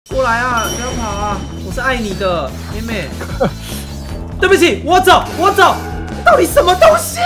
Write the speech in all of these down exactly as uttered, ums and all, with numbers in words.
过来啊，不要跑啊！我是爱你的，妹妹。对不起，我走，我走。到底什么东西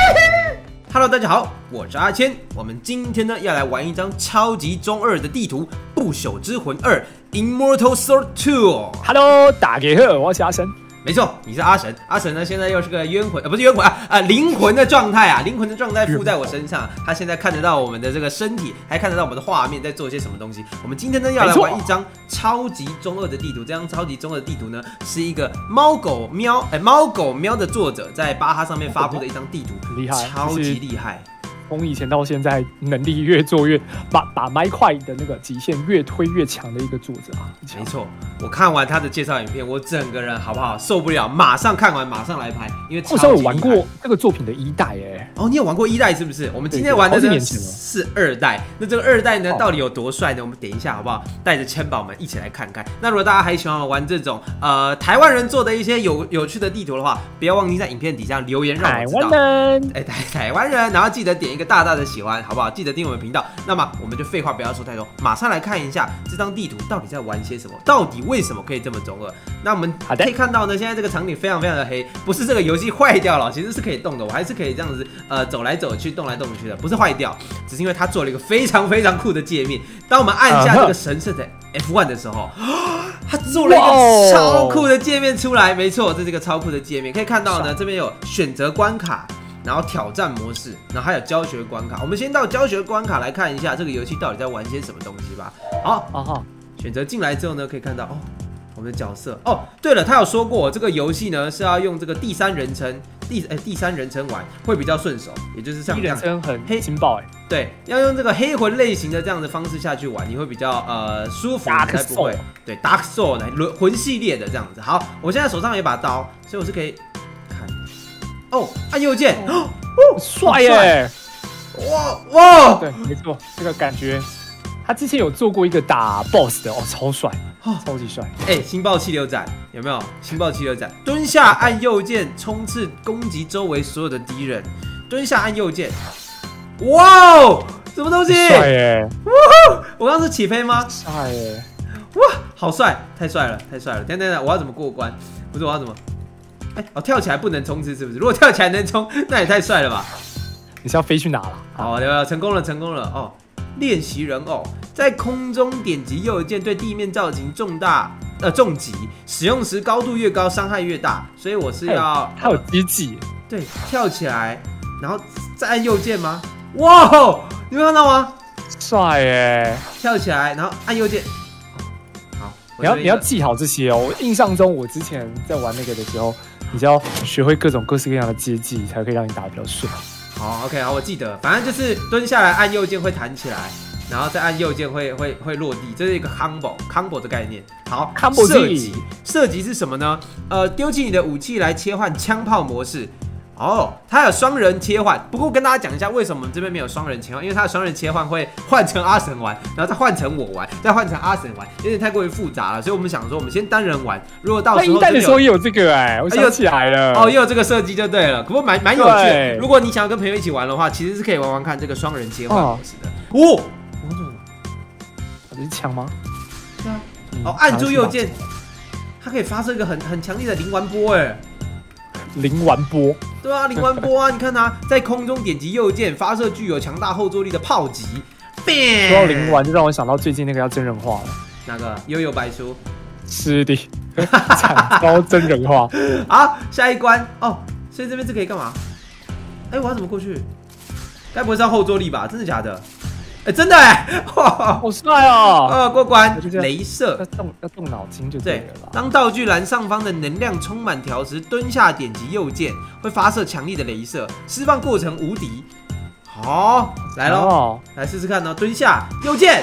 ？Hello， 大家好，我是阿谦。我们今天呢要来玩一张超级中二的地图《不朽之魂二 Immortal Sword Two》。Hello， 大家好，我是阿神。 没错，你是阿神。阿神呢，现在又是个冤魂，呃，不是冤魂啊，啊，灵魂的状态啊，灵魂的状态附在我身上。他现在看得到我们的这个身体，还看得到我们的画面在做些什么东西。我们今天呢要来玩一张超级中二的地图。这张超级中二的地图呢，是一个猫狗喵，哎、欸，猫狗喵的作者在巴哈上面发布的一张地图， 厉害， 超级厉害。 从以前到现在，能力越做越把把麦块的那个极限越推越强的一个作者啊！ 没错，我看完他的介绍影片，我整个人好不好受不了，马上看完马上来拍，因为超级厉害。 我有玩过这个作品的一代哎， 哦，你有玩过一代是不是？我们今天玩的呢是二代，那这个二代呢到底有多帅呢？我们等一下好不好？带着千宝们一起来看看。那如果大家还喜欢玩这种呃台湾人做的一些有有趣的地图的话，不要忘记在影片底下留言让我知道。 台湾人， 哎，台台湾人，然后记得点一个大大的喜欢，好不好？记得订阅我们频道。那么我们就废话不要说太多，马上来看一下这张地图到底在玩些什么，到底为什么可以这么中二？那我们可以看到呢，现在这个场景非常非常的黑，不是这个游戏坏掉了，其实是可以动的，我还是可以这样子呃走来走去、动来动去的，不是坏掉，只是因为它做了一个非常非常酷的界面。当我们按下这个神圣的 F 一 的时候，它做了一个超酷的界面出来。没错，这是一个超酷的界面，可以看到呢，这边有选择关卡。然后挑战模式，然后还有教学关卡。我们先到教学关卡来看一下这个游戏到底在玩些什么东西吧。好，啊哈，选择进来之后呢，可以看到哦，我们的角色。哦，对了，他有说过这个游戏呢是要用这个第三人称，第哎第三人称玩会比较顺手，也就是像这样。 第一人称很黑情报哎。 对，要用这个黑魂类型的这样的方式下去玩，你会比较呃舒服，才不会。对 ，Dark Soul 来轮魂系列的这样子。好，我现在手上有一把刀，所以我是可以。哦，按右键，哦， 帅耶！ 哇哇， 对，没错，这个感觉，他之前有做过一个打 boss 的，哦，超帅，超级帅。 哎、欸，星爆气流斩有没有？星爆气流斩，蹲下按右键冲刺攻击周围所有的敌人，蹲下按右键。哇哦，什么东西？ 帅耶！ 哇，我刚刚是起飞吗？ 帅耶！ 哇，好帅，太帅了，太帅了！等等等，我要怎么过关？不是我要怎么？哎、欸，哦，跳起来不能冲刺是不是？如果跳起来能冲，那也太帅了吧！ 你是要飞去哪了？ 好，对吧？成功了，成功了哦！练习人偶在空中点击右键，对地面造成重大呃重击，使用时高度越高，伤害越大。所以我是要它有机技， 对，跳起来，然后再按右键吗？哇，你们看到吗？ 帅耶！ 跳起来，然后按右键。好， 你要你要记好这些哦。我印象中，我之前在玩那个的时候。你就要学会各种各式各样的接技，才可以让你打得比较顺。 好 ，OK， 好，我记得，反正就是蹲下来按右键会弹起来，然后再按右键会会会落地，这是一个 combo combo 的概念。好 ，combo 射击，射击是什么呢？呃，丢弃你的武器来切换枪炮模式。哦，它有双人切换，不过跟大家讲一下，为什么我们这边没有双人切换？因为它的双人切换会换成阿神玩，然后再换成我玩，再换成阿神玩，有点太过于复杂了，所以我们想说，我们先单人玩。如果到时候一代的时候也有这个哎、欸，我想起来了， 哦，也有这个设计就对了，不过蛮蛮有趣的。如果你想要跟朋友一起玩的话，其实是可以玩玩看这个双人切换模式的。哦，我做什么？ 这是枪吗？ 对啊。哦，按住右键，它可以发射一个很很强烈的灵丸波哎。 灵丸波， 对啊，灵丸波啊！你看它在空中点击右键，发射具有强大后坐力的炮击。 说到灵丸，就让我想到最近那个要真人化了。 哪个？悠悠白书。 是的，惨遭真人化。 好，下一关哦。所以这边是可以干嘛？哎、欸，我要怎么过去？该不会是要后坐力吧？真的假的？哎、欸，真的哎、欸，哇， 好帅哦！ 呃，过关，雷射， 要动要动脑筋就对了啦。 当道具栏上方的能量充满条时，蹲下点击右键，会发射强力的雷射，释放过程无敌。好，来喽，哦、来试试看哦，蹲下右键，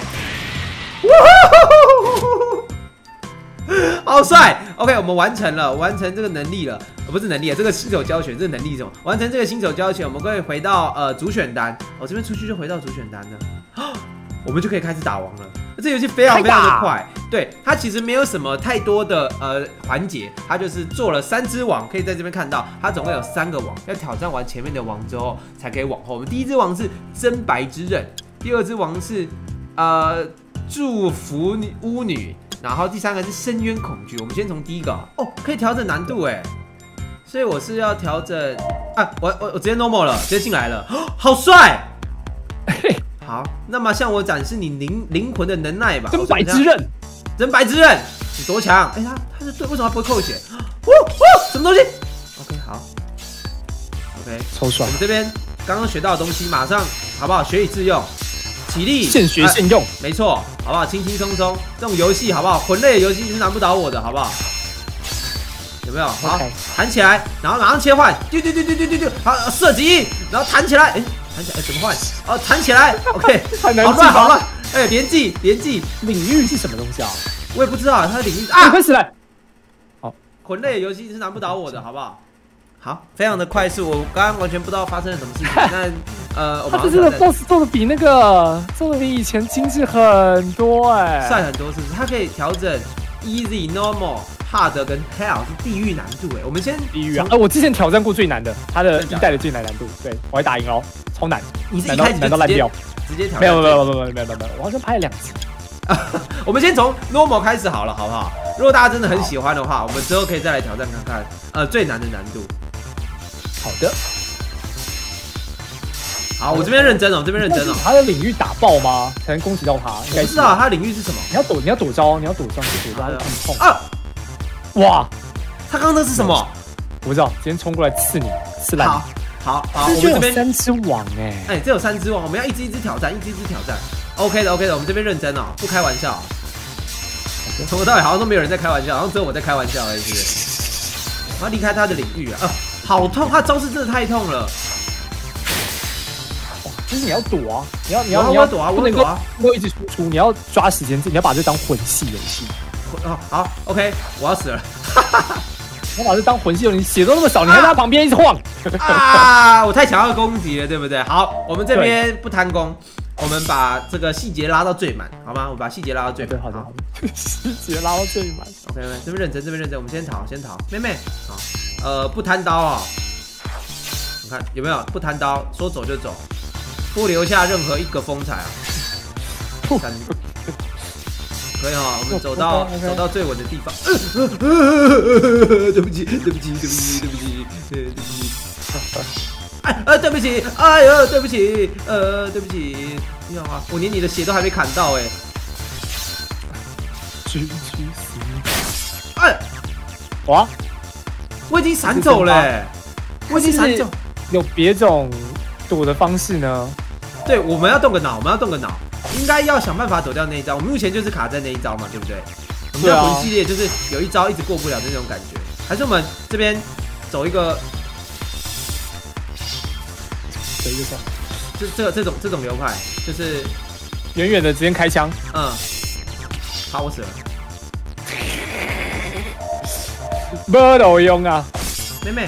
好帅 ！OK， 我们完成了，完成这个能力了，呃、不是能力啊，这个新手教学，这个能力是什么？完成这个新手教学，我们可以回到呃主选单，我、哦、这边出去就回到主选单了。我们就可以开始打王了。这游戏非常非常的快，对它其实没有什么太多的呃环节，它就是做了三只王，可以在这边看到，它总共有三个王，要挑战完前面的王之后才可以往后。我们第一只王是真白之刃，第二只王是呃祝福巫女， 然后第三个是深渊恐惧。我们先从第一个哦，可以调整难度哎，所以我是要调整啊，我我我直接 normal 了，直接进来了，好帅！好，那么向我展示你灵灵魂的能耐吧。 真白之刃， 真白之刃，你多强？哎、欸，他他是对，为什么他不会扣血？哦哦，什么东西 ？OK， 好 ，OK， 超爽。 我们这边刚刚学到的东西，马上好不好？学以致用。体力现学现用， 没错，好不好？轻轻松松，这种游戏好不好？魂类的游戏是难不倒我的，好不好？有没有？好，弹起来，然后马上切换，丢丢丢丢丢丢丢，好，射击，然后弹起来，哎，弹起来，哎，怎么换？哦，弹起来 ，OK， 好乱好乱，哎，连技连技， 领域是什么东西啊？ 我也不知道，它的领域啊， 快死了！ 好，魂类的游戏是难不倒我的，好不好？好，非常的快速，我刚刚完全不知道发生了什么事情，但。呃， 他这次的 boss 做的比那个做的比以前精致很多哎、欸， 帅很多是不是？它可以调整 easy、normal、hard 跟 hell 是地狱难度哎。我们先地狱啊！呃，我之前挑战过最难的，他的一代的最难难度，对我还打赢了，超难。 你是一开始难到烂掉， 直接挑战？ 没有没有没有没有没有没有没有，我好像拍了两次。 我们先从 normal 开始好了，好不好？如果大家真的很喜欢的话，我们之后可以再来挑战看看，呃，最难的难度。 好的。 好，我这边认真哦，这边认真哦。 他的领域打爆吗？才能攻击到他？应该不知道他的领域是什么。 你要躲，你要躲招，你要躲招，你躲招很痛啊！ 哇， 他刚刚那是什么？ 我不知道，今天冲过来刺你，刺烂你。 好，好， 我们这边三只网哎， 哎，这有三只网，我们要一只一只挑战，一只一只挑战。OK 的 ，OK 的，我们这边认真哦，不开玩笑。从头到尾好像都没有人在开玩笑，好像只有我在开玩笑而已。我要离开他的领域啊！好痛，他的招式真的太痛了。 就是你要躲啊，你要你要你要躲啊， 不能够不能一直输出，你要抓时间，你要把这当魂系游戏。 哦，好 ，OK， 我要死了。 你要把这当魂系游戏，你血都那么少，你还在他旁边一直晃。 啊！我太想要攻击了，对不对？好，我们这边不贪功，我们把这个细节拉到最满，好吗？我把细节拉到最满。 好的，好的。细节拉到最满。 OK， 这边认真，这边认真，我们先逃，先逃。妹妹，好，呃，不贪刀啊。你看有没有？不贪刀，说走就走。不留下任何一个风采啊！可以哈，我们走到走到最稳的地方。对不起，对不起，对不起，对不起，对不起。哎呃，对不起，哎呦，对不起，呃，对不起。你好啊，我连你的血都还没砍到哎。哎， 哇！ 我已经闪走了，我已经闪走。 有别种躲的方式呢？ 对，我们要动个脑，我们要动个脑，应该要想办法躲掉那一招。我们目前就是卡在那一招嘛，对不对？我们的魂系列就是有一招一直过不了的那种感觉，还是我们这边走一个， 走一个什么？ 这这个这种这种流派，就是远远的直接开枪。 嗯，好，我死了。 没有用啊， 妹妹。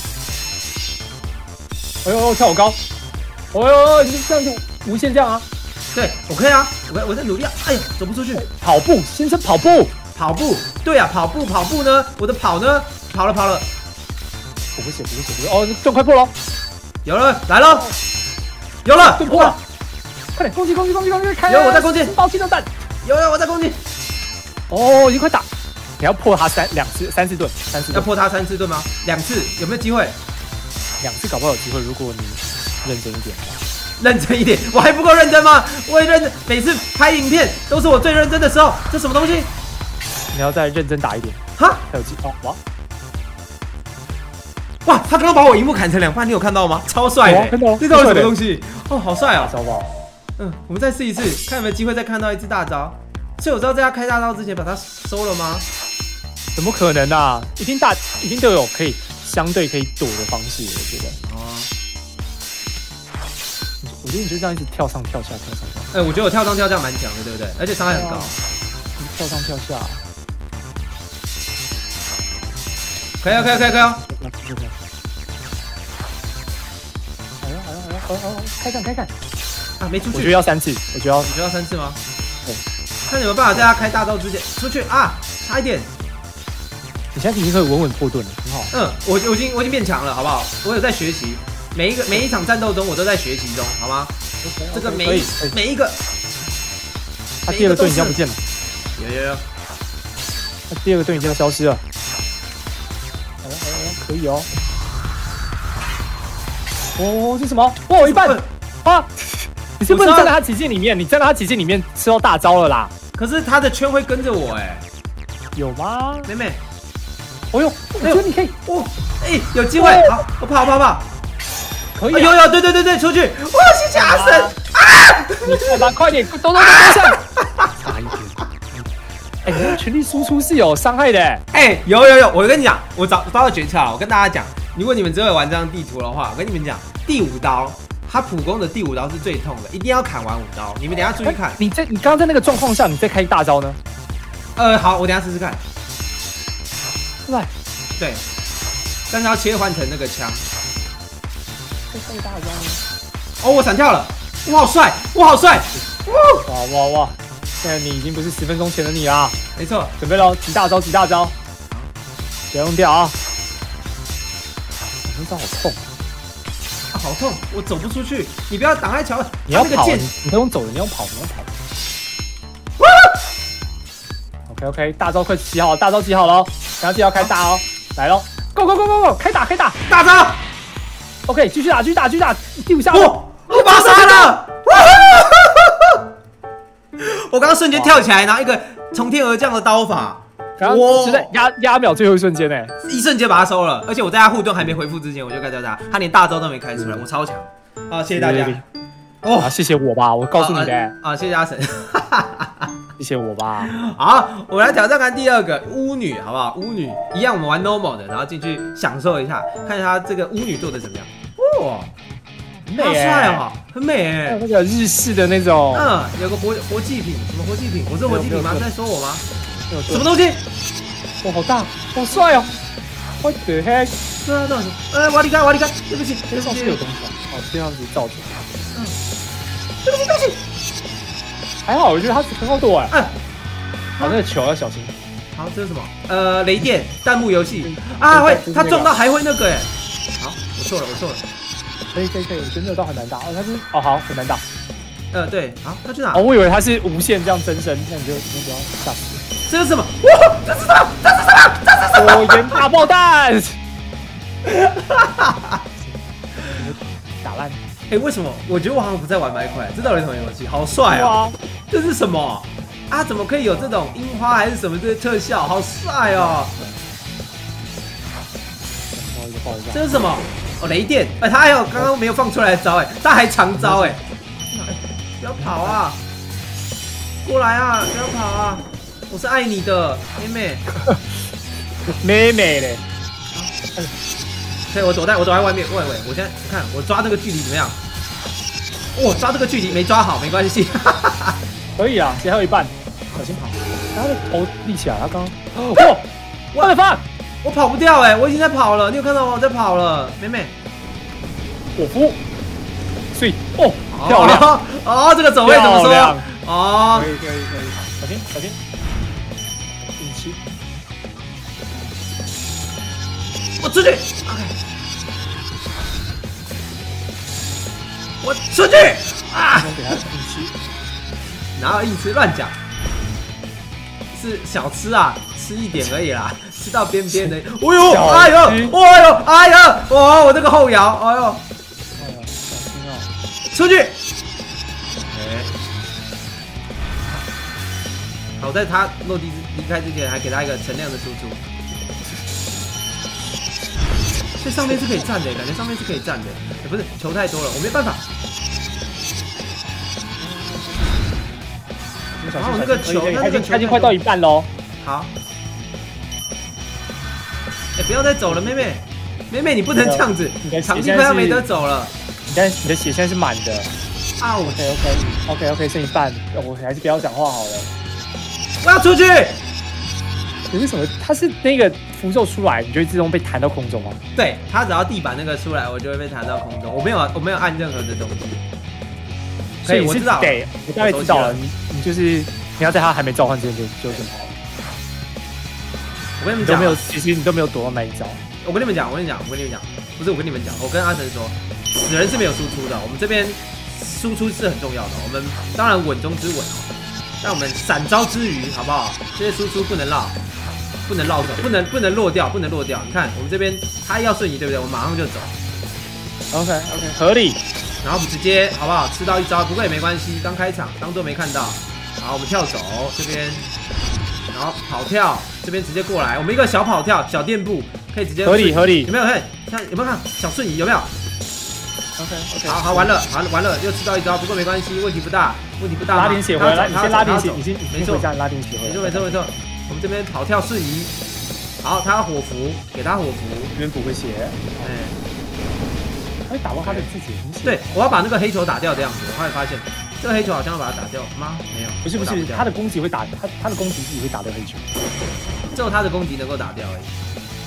哎呦，跳好高！哦呦，你这样子无限这样啊？ 对，我可以啊，我我在努力啊。哎呀，走不出去。 跑步，先生跑步， 跑步。对啊，跑步跑步呢？我的跑呢？跑了跑了。 我不行，不行，不行。哦，盾快破了。 有了，来了。有了， 盾破了。快点攻击，攻击，攻击，攻击！开！ 有我在攻击。 爆气炸弹。 有有我在攻击。 哦，已经快打。你要破他三两次、三次盾，三次。 要破他三次盾吗？两次，有没有机会？ 两次搞不好有机会，如果你。认真一点， 认真一点，我还不够认真吗？我也认真，每次拍影片都是我最认真的时候。这什么东西？ 你要再认真打一点。 哈， 还有机哦，哇哇！他刚刚把我荧幕砍成两半，你有看到吗？超帅的， 看到。 这到底什么东西？哦，好帅哦！ 招爆。 嗯，我们再试一次，看有没有机会再看到一次大招。所以我知道在他开大招之前把它收了吗？ 怎么可能啊？一定大，一定都有可以相对可以躲的方式，我觉得。哦。我觉得你就这样一直跳上跳下，跳上跳下。 哎、欸，我觉得我跳上跳下蛮强的，对不对？而且伤害很高。 你跳上跳下。 可以啊，可以啊，可以啊，可以啊。 好了，好了，好了，好好，开干，开干。 啊，没出去。 我觉得要三次，我觉得要， 你觉得要三次吗？ 对。 看有没有办法在他开大招之前出去啊，差一点。 你现在已经可以稳稳破盾了，很好。 嗯，我我已经我已经变强了，好不好？我有在学习。每一个每一场战斗中，我都在学习中，好吗？ Okay, 这个每一每一个， 他第二个盾一下不见了。 有有有， 那第二个盾已经要消失了。哎哎哎，可以哦。哦，这什么？哇，我一半啊！你是不能站在他奇迹里面，你站在他奇迹里面吃到大招了啦。 可是他的圈会跟着我哎。 有吗？ 妹妹。 哦呦，我觉得你可以。哦， 哎，有机会。好，我跑跑跑。 可以。 有有，对对对对，出去。哇，谢谢阿神。 啊！你快吧，快点，都都都上。差一点。哎，你的全力输出是有伤害的。 哎，有有有，我跟你讲，我找找到诀窍了。我跟大家讲，如果你们只会玩这张地图的话，我跟你们讲，第五刀，他普攻的第五刀是最痛的，一定要砍完五刀。你们等一下注意看。 你在你刚刚在那个状况下，你再开大招呢？ 呃，好，我等一下试试看。 来， 对，但是要切换成那个枪。 再开大招呢？ 哦，我闪跳了，我好帅，我好帅！ 哇哇哇！现在你已经不是十分钟前的你啦。 没错， 准备喽，急大招，急大招！不要用掉啊！这招好痛啊，好痛！我走不出去，你不要挡在桥了。 你要跑，你你不用走，你要跑，你要跑。OK OK， 大招快起好了，大招起好了，然后记得要开大哦，来喽 ，Go Go Go Go Go， 开打开打， 大招 ！OK， 继续打继续打继续打，第五下我我把他杀了！我刚刚瞬间跳起来，然后一个从天而降的刀法， 我就在压压秒最后一瞬间呢， 一瞬间把他收了，而且我在他护盾还没回复之前，我就干掉他，他连大招都没开出来，我超强！好，谢谢大家。 哦，谢谢我吧，我告诉你的。 啊，谢谢阿神。 谢谢我吧。 好，我们来挑战看第二个巫女，好不好？巫女一样，我们玩 normal 的，然后进去享受一下，看一下这个巫女做的怎么样。哇， 很美好帅哦，很美哎。 还有那个日式的那种， 嗯，有个活活祭品，什么活祭品？我是活祭品吗？在说我吗？什么东西？ 哇，好大，好帅哦！What the heck？ 对啊，对啊，呃，我要离开，我要离开，对不起， 这上是有东西啊，哦，这样子造成。 嗯，对不起，对不起。 还好，我觉得他很好躲哎。嗯，好，那个球要小心。 好，这是什么？呃，雷电弹幕游戏啊，会，他撞到还会那个哎。好，我错了，我错了。 可以可以可以，我觉得那个刀很难打哦，他是哦好很难打。 呃，对，好，他去哪？ 哦，我以为他是无限这样增生，那你就那不要吓死。 这是什么？哇，这是什么？这是什么？这是什么？ 火焰大爆弹！打烂。 哎，为什么？我觉得我好像不在玩麦块，这到底什么游戏？好帅啊！这是什么啊？怎么可以有这种樱花还是什么这些特效？好帅哦！这是什么？哦，雷电！哎，他还有刚刚没有放出来的招，哎，他还长招，哎，不要跑啊！过来啊！不要跑啊！我是爱你的，妹妹。 妹妹嘞！ 可以，我躲在我躲在外面。喂喂，我现在看我抓这个距离怎么样？哇，抓这个距离没抓好，没关系。 可以啊，谁还有一半？小心跑！他的头立起来，他刚刚哇，我的妈！ 我跑不掉哎，我已经在跑了。你有看到吗？我在跑了，妹妹。 果夫，所以哦，漂亮哦，这个走位怎么说？哦， 可以可以可以，小心小心，运气。 我出去 ，OK， 我出去啊！ 给他硬吃， 哪有硬吃？乱讲，是小吃啊，吃一点而已啦，吃到边边的。哎呦，哎呦，哎呦，哎呦，哇，我这个后摇，哎呦， 哎呦，小心哦， 出去。好在他落地离开之前，还给他一个陈亮的输出。这上面是可以站的，感觉上面是可以站的，也不是球太多了，我没办法。然后那个球， 他已经他已经快到一半喽。 好，哎，不要再走了，妹妹，妹妹你不能这样子，场地快要没得走了。 你看你的血现在是满的。 啊 ，OK OK OK OK， 剩一半，我还是不要讲话好了。 我要出去。 可是什么？它是那个符咒出来，你就会自动被弹到空中吗？ 对，它只要地板那个出来，我就会被弹到空中。我没有，我没有按任何的东西。 所以我知道，对，我大概知道了。你你就是你要在它还没召唤之前就就就跑了。 我跟你们讲， 都没有，其实你都没有躲到那一招。 我跟你们讲，我跟你讲，我跟你们讲，不是我跟你们讲，我跟阿成说，死人是没有输出的。我们这边输出是很重要的。我们当然稳中之稳哦。但我们闪招之余，好不好？这些输出不能落。 不能绕走，不能不能落掉，不能落掉。你看我们这边他要瞬移，对不对？我们马上就走。 OK OK， 合理。 然后我们直接好不好？吃到一招，不过也没关系，刚开场当做没看到。好，我们跳走这边，然后跑跳这边直接过来，我们一个小跑跳小垫步可以直接合理合理。 有没有？看像有没有看小瞬移有没有 ？OK OK， 好好完了，完了完了，又吃到一招，不过没关系，问题不大，问题不大。 拉点血回来，你先拉点血，你先没错，拉点血回来。 没错没错没错，我们这边跑跳瞬移，好，他火符，给他火符， 这边补个血，哎。会打到他的自己的对，我要把那个黑球打掉的样子。我后来发现，这个黑球好像要把它打掉吗？没有， 不是不是，他的攻击会打他，他的攻击自己会打掉黑球， 只有他的攻击能够打掉而已。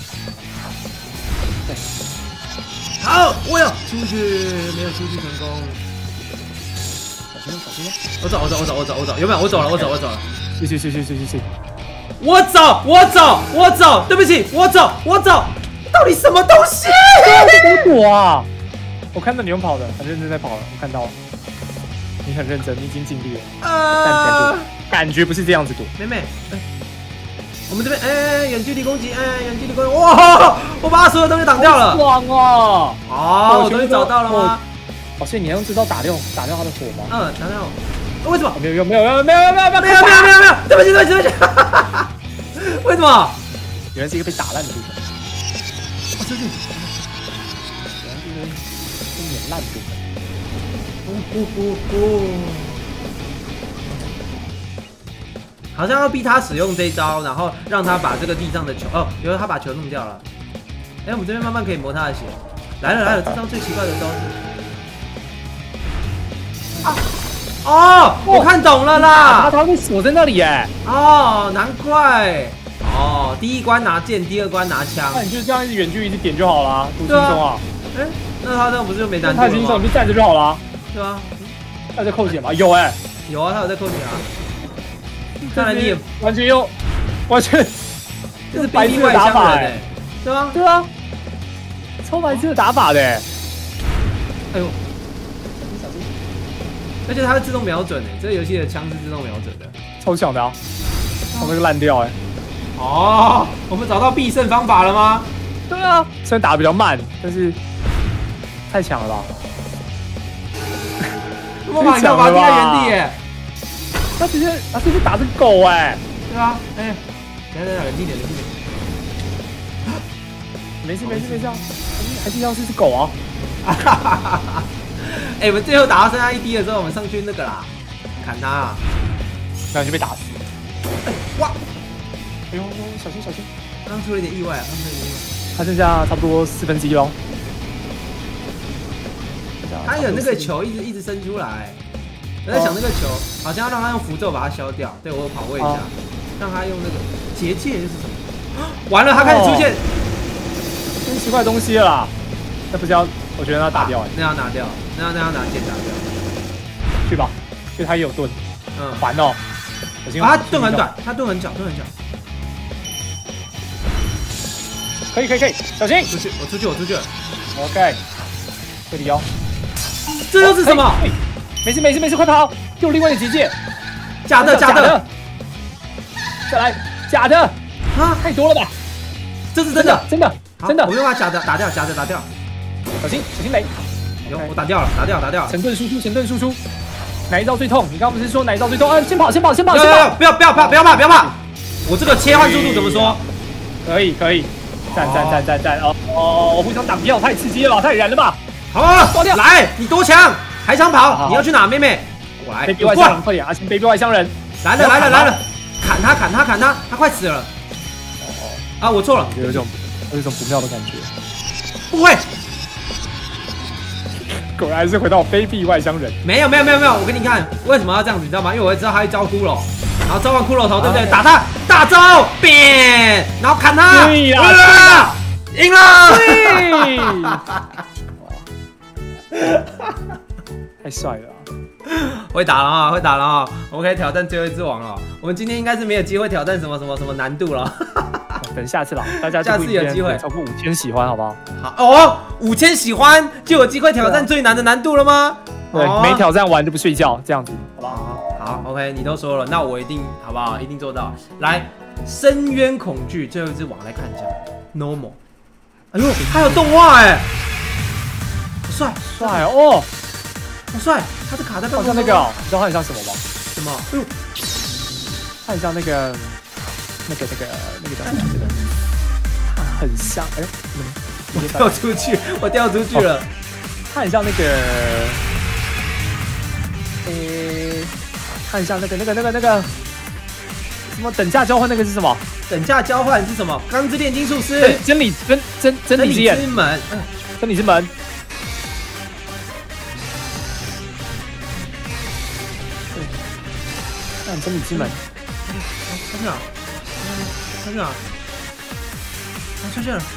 对，好，我要出去，没有出去成功。 小心小心！ 我走我走我走我走我走，有没有？我走了我走我走了。 去去去去去去去！ 我走我走我走，对不起，我走我走，到底什么东西？ 躲啊！我看到你用跑的，很认真在跑了，我看到了，你很认真，你已经尽力了。呃，但感觉感觉不是这样子躲。 妹妹，哎，我们这边哎，远距离攻击，哎，远距离攻击，哇！我把所有东西挡掉了， 爽哦！ 哦，我终于找到了吗？ 哦，所以你要用这招打掉打掉他的火吗？ 嗯，打掉。为什么？ 没有没有没有没有没有没有没有没有没有没有没有，对不起对不起对不起，为什么？ 原来是一个被打烂的地方。 我出去。 烂度， 呼呼呼呼！好像要逼他使用这一招，然后让他把这个地上的球哦，有他把球弄掉了。哎，我们这边慢慢可以磨他的血。来了来了，这招最奇怪的招式。啊！哦，我看懂了啦， 他他会锁在那里哎。 哦，难怪。哦，第一关拿剑，第二关拿枪。 那你就这样一直远距离一直点就好了，多轻松啊！ 哎。那他这样不是就没难度了吗？ 太轻松，你就站着就好了。 对啊， 他在扣血吗？有哎， 有啊，他有在扣血啊。看来你也完全用，完全这是白痴的打法哎，对啊， 对啊，超白痴的打法的。哎呦，小心！而且它是自动瞄准哎，这个游戏的枪是自动瞄准的， 超强的啊！我那个烂掉哎。 哦，我们找到必胜方法了吗？ 对啊，虽然打得比较慢，但是。太强了吧！ 我把你干嘛定在原地耶？ 他直接他直接打成狗哎！ 对啊，哎，等等等，冷静点，冷静点。 没事没事没事啊，还是要是只狗啊！ 哈哈哈哈哈！哎，我们最后打到剩下一滴的时候，我们上去那个啦，砍他啊！ 那就被打死。 哎哇！ 哎呦，小心小心！ 刚刚出了一点意外啊，刚出了一点意外。 他剩下差不多四分之一喽。 他有那个球一直一直伸出来，我在想那个球好像要让他用符咒把它消掉。对我有跑位一下，让他用那个结界是什么？完了，他开始出现很奇怪的东西了啦。那不是要，我觉得要打掉哎， 那要拿掉，那要那要拿剑打掉。 去吧，因为他也有盾，嗯，烦哦。 啊，他盾很短，他盾很小，盾很小。 可以可以可以，小心！ 出去，我出去，我出去了。 OK， 这里哦。 这又是什么？ 没事没事没事，快跑！又另外的结界， 假的假的， 再来假的啊！太多了吧？ 这是真的真的真的， 我们把假的打掉，假的打掉。 小心小心雷！ 有我打掉了，打掉打掉。 神盾输出神盾输出，哪一招最痛？你刚刚不是说哪一招最痛？啊，先跑先跑先跑！ 不要不要不要怕不要怕不要怕！我这个切换速度怎么说？ 可以可以，赞赞赞赞赞！哦哦，我互相挡掉，太刺激了吧，太燃了吧！ 好啊，来，你多强，还想跑？你要去哪，妹妹？我来， 卑鄙外乡人，快点！阿星，卑鄙外乡人， 来了来了来了，砍他砍他砍他，他快死了！啊，我错了， 有一种有一种不妙的感觉。 不会， 果然是回到卑鄙外乡人。 没有没有没有没有，我跟你看，为什么要这样子，你知道吗？因为我会知道他会招骷髅，然后召唤骷髅头，对不对？打他，大招，变，然后砍他， 对啦， 赢了， 对。太帅了、啊！ 会打了啊，会打了啊！我们可以挑战最后一只王了。我们今天应该是没有机会挑战什么什么什么难度了。 等下次啦，大家下次有机会超过五千喜欢，好不好？ 好哦，五千喜欢就有机会挑战最难的难度了吗？ 对，哦、没挑战完就不睡觉，这样子，好不好？ 好 ，OK， 你都说了，那我一定好不好？一定做到。来， 深渊恐惧，最后一只网来看一下 ，normal。哎呦，还有动画哎，好帅帅哦， 好帅！他是卡在好像那个，你知道它很像什么吗？ 什么？哎呦， 它很像那个那个那个那个叫什么？这个很像。哎呦， 我掉出去，我掉出去了。 它很像那个，诶，它很像那个那个那个那个。什么等价交换？那个是什么？ 等价交换是什么？钢之炼金术师， 真理真真真理之眼， 之门， 真理之门。对，看真理之门。 他去哪？他去哪？他出现了。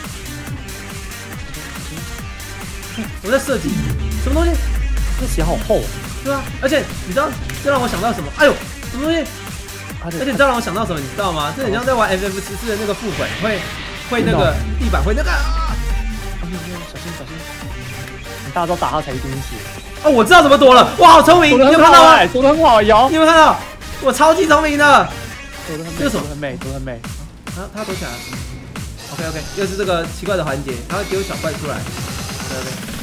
我在射击，什么东西？ 这血好厚， 对啊，而且你知道这让我想到什么？哎呦，什么东西？而且你知道让我想到什么？你知道吗？这很像在玩 F F 十四的那个副本，会会那个地板会那个。啊！ 小心小心！大家都打他才一定血。 哦，我知道怎么躲了！哇，好聪明！你有看到吗？ 躲得很好，有。 你有没有看到？我超级聪明的。 躲得很美，这是什么？很美，躲得很美。 他他躲起来了。OK OK， 又是这个奇怪的环节，他会丢小怪出来。OK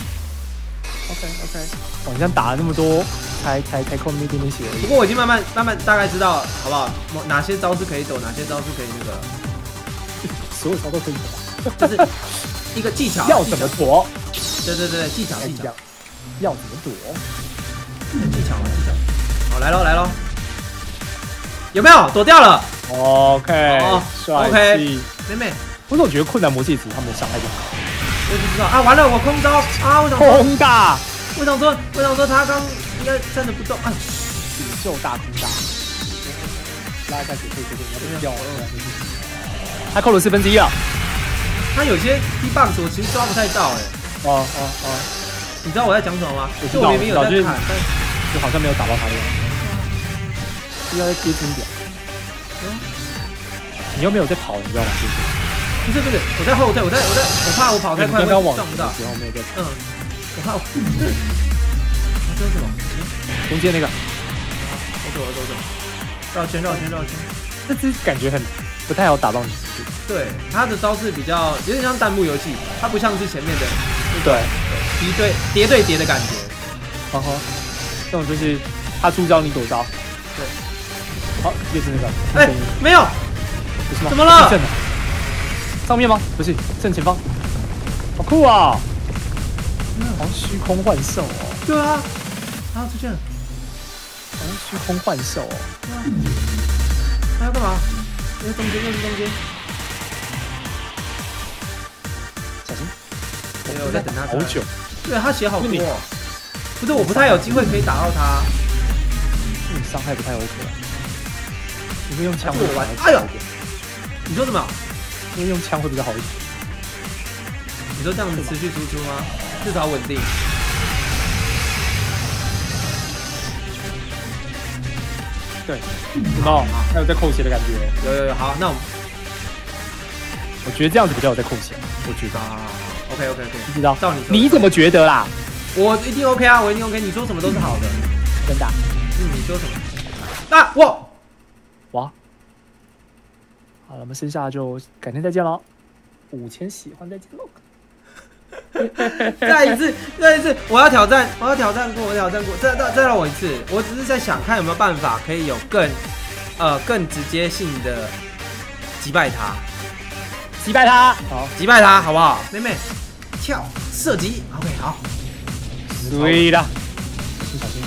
OK OK。哦，你像打了那么多。才才才扣那么一点点血而已。 不过我已经慢慢慢慢大概知道，好不好？哪些招式可以躲，哪些招式可以那个， 所有招都可以躲， 就是一个技巧。 要怎么躲？ 对对对，技巧技巧。 要怎么躲？ 技巧嘛技巧。好，来喽来喽，有没有躲掉了 ？OK， 帅气。 妹妹， 我总觉得困难魔戒子他们的伤害就好。 我也不知道啊，完了我空招啊！我想空大。 我想说，我想说他刚应该站着不动啊！ 宇宙大空大，拉一下血可以决定要不要掉了。他扣了四分之一了。 他有些 D box 我其实抓不太到哎。 哦哦哦！ 你知道我在讲什么吗？ 我知道， 明明有在看，但就好像没有打到他的样子。要再贴近一点。嗯。你又没有在跑，你知道吗？ 不是不是，我在后退，我在我在我怕我跑太快会撞不到。 然后没有在。 嗯。我怕我。这是什么？ 中间那个。 我走我走我走。绕圈绕圈绕圈。 这只感觉很不太好打到你。 对，他的招式比较有点像弹幕游戏，它不像是前面的。 对。 敌对叠对叠的感觉。 嗯哼。这种就是他出招你躲招。 对。 好，又是那个。 哎，没有。 不是吗？ 怎么了？ 上面吗？不是，正前方。好酷啊！好像虚空幻兽哦。 对啊，他出现了。 好像虚空幻兽哦。 对啊。他要干嘛？又是中间，又是中间。 小心！ 没有，我在等他。 好久。 对，他血好多哦。不是，我不太有机会可以打到他。 你伤害不太 OK 啊。你会用枪会玩？ 哎呦！你说什么？ 因为用枪会比较好一点。 你说这样子持续输出吗？至少稳定。 对，有没有？还有在扣血的感觉。 有有有，好，那我们， 我觉得这样子比较有在扣血。我觉得啊 ，OK OK OK， 不知道， 照你你怎么觉得啦？ 我一定 OK 啊，我一定 OK， 你说什么都是好的。 真的？ 嗯，你说什么？啊，哇哇！好了，我们剩下就改天再见喽。五千喜欢再见喽。 再一次，再一次，我要挑战，我要挑战过，我挑战过，再再再让我一次。我只是在想看有没有办法可以有更呃更直接性的击败他， 击败他，好， 击败他，好不好？妹妹，跳射击 ，OK， 好， 对的，小心，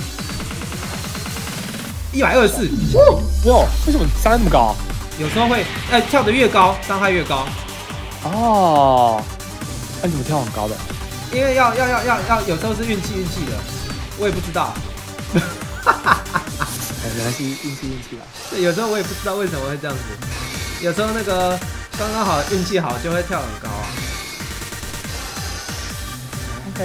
一百二十四， 哇，为什么伤害那么高？ 有时候会，哎、欸，跳得越高，伤害越高。 哦，那、啊、你怎么跳很高的？ 因为要要要要要，有时候是运气运气的，我也不知道。 原来是运气运气啦。 对，有时候我也不知道为什么会这样子。有时候那个刚刚好运气好，就会跳很高啊。 OK。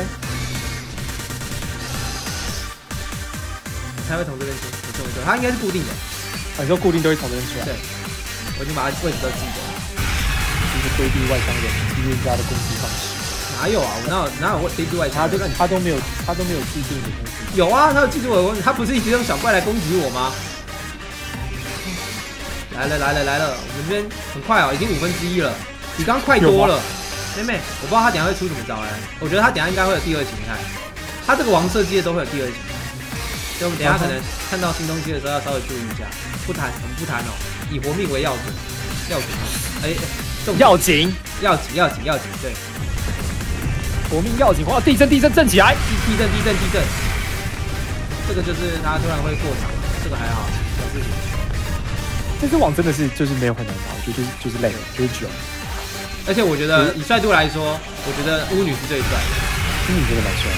才会从这边出，没错没错，它应该是固定的。 啊，你说固定都会从这边出来？对， 我已经把它位置都记得了。 一个规避外伤人，激励人家的攻击方式。 哪有啊？我哪有哪有规避外伤？ 他都他都没有，他都没有记住你的攻击。 有啊，他有记住我的攻击，他不是一直用小怪来攻击我吗？ 来了来了来了，我们这边很快哦，已经五分之一了，比刚刚快多了。妹妹，我不知道他等下会出什么招哎，我觉得他等下应该会有第二形态，他这个王设计的都会有第二形态，所以我们等下可能看到新东西的时候要稍微注意一下。不谈，我们不谈哦，以活命为要准，要紧。哎， 要紧， 要紧，要紧，要紧，对。 活命要紧，哇！地震，地震，震起来！ 地地震，地震，地震。这个就是他突然会过场，这个还好，小事情。 这只网真的是就是没有很难打，我觉得就是就是累，就是久。 而且我觉得以帅度来说，我觉得巫女是最帅的， 巫女真的蛮帅。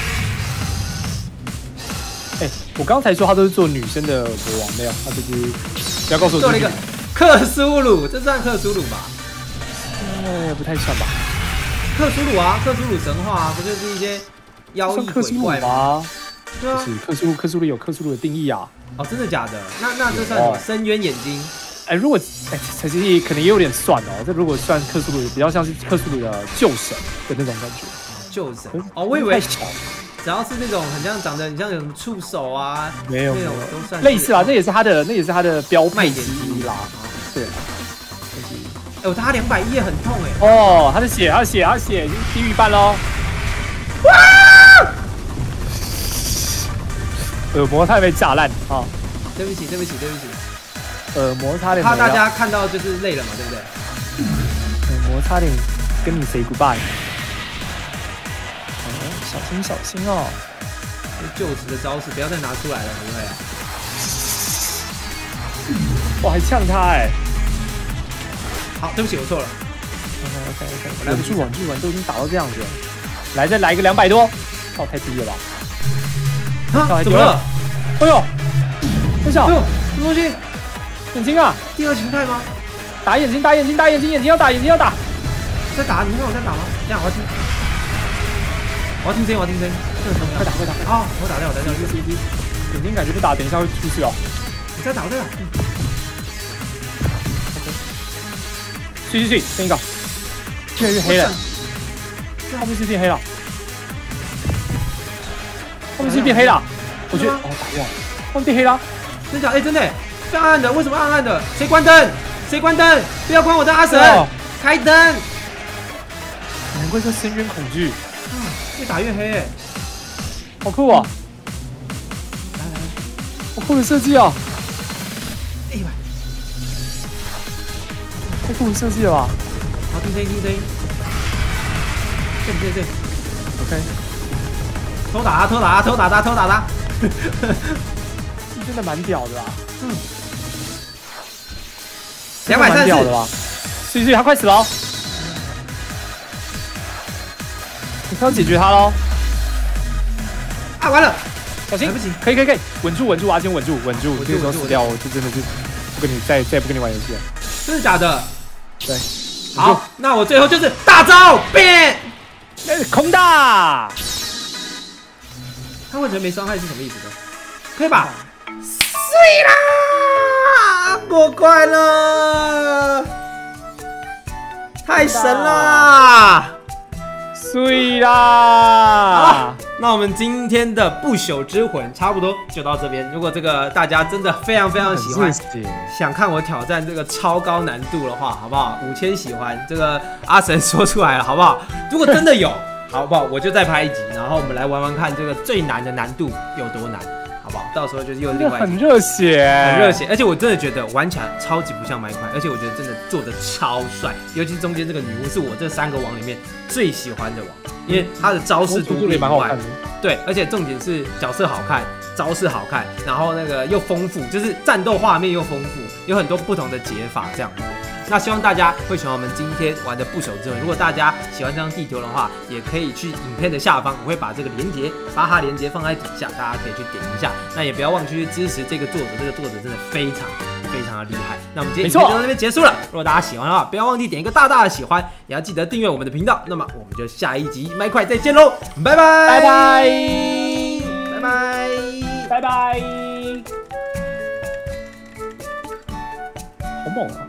哎、欸，我刚才说他都是做女生的国王，没有，他就是不要告诉我做了一个克苏鲁，这算克苏鲁吧？ 呃，不太算吧。 克苏鲁啊，克苏鲁神话啊，不就是一些妖异鬼怪吗？ 对啊，是克苏鲁，克苏鲁有克苏鲁的定义啊。 哦，真的假的？那那这算什么？深渊眼睛？ 哎、欸，如果哎，其实可能也有点算哦。这如果算克苏鲁，比较像是克苏鲁的旧神的那种感觉。 旧神？哦，我以为只要是那种很像长得很像有什么触手啊， 没有那种都算类似啦，这也是他的，那也是他的标配之一啦。对。 哎、欸，我打两百一很痛哎、 欸！哦，他的血，他的血，他的血已经低于一半喽！哇！耳膜差点被炸烂啊！ 对不起，对不起，对不起。 耳膜差点。 怕大家看到就是累了嘛，对不对？ 耳膜差点跟你 say goodbye。哦，小心小心哦！ 这旧时的招式不要再拿出来了，不会啊？ 哇，还呛他哎、欸！ 好，对不起，我错了。 OK OK OK， 稳住稳住稳，都已经打到这样子了。来，再来一个两百多，哦，太低了吧？ 啊？怎么了？ 哎呦，真小！ 哎呦，什么东西？ 眼睛啊！ 第二形态吗？ 打眼睛，打眼睛，打眼睛，眼睛要打，眼睛要打！ 在打，你看我在打吗？这样我要听，我要听声音，我要听声音。这很重要， 快打快打！ 啊，我打掉，我打掉，一个 C D。 眼睛感觉不打，等一下会出去哦。 你再打，我再打。 去去去，剩一个，越来越黑了，后面是变黑了，后面是变黑了，我觉得哦打掉，后面变黑了， 真假？哎，真的，是暗暗的，为什么暗暗的？谁关灯？谁关灯？不要关我的阿神，开灯！ 难怪叫深渊恐惧， 越打越黑，哎， 好酷啊！来来来，好酷的设计啊！ 哎呀！ 太酷的设计了吧！ 好，听声音，听声音。对对对 ，OK。偷打他，偷打他，偷打他，偷打他。 真的蛮屌的啊！嗯， 两百三十的吧？所以所以他快死了，你快要解决他喽！ 啊，完了， 小心！ 来不及， 可以可以可以，稳住稳住啊，先稳住稳住，这个时候死掉，我就真的是不跟你再再不跟你玩游戏了。 真的假的？ 对， 好，那我最后就是大招变， 空大。 他为什么没伤害是什么意思呢？可以吧？碎啦，过关了，太神啦！ 碎啦！ 好，那我们今天的不朽之魂差不多就到这边。如果这个大家真的非常非常喜欢，想看我挑战这个超高难度的话，好不好？五千喜欢，这个阿神说出来了，好不好？如果真的有，好不好？我就再拍一集，然后我们来玩玩看这个最难的难度有多难，好不好？到时候就是又另外一集。 很热血， 很热血，而且我真的觉得玩起来超级不像麦块，而且我觉得真的做的超帅，尤其中间这个女巫是我这三个王里面最喜欢的王，因为她的招式独立以外，对，而且重点是角色好看，招式好看，然后那个又丰富，就是战斗画面又丰富，有很多不同的解法这样子。那希望大家会喜欢我们今天玩的不朽之魂。如果大家喜欢这张地图的话，也可以去影片的下方，我会把这个连结、巴哈连结放在底下，大家可以去点一下。那也不要忘记去支持这个作者，这个作者真的非常非常的厉害。那我们今天影片就到这边结束了。如果大家喜欢的话，不要忘记点一个大大的喜欢，也要记得订阅我们的频道。那么我们就下一集麦块再见喽，拜拜拜拜拜拜拜拜，好猛啊！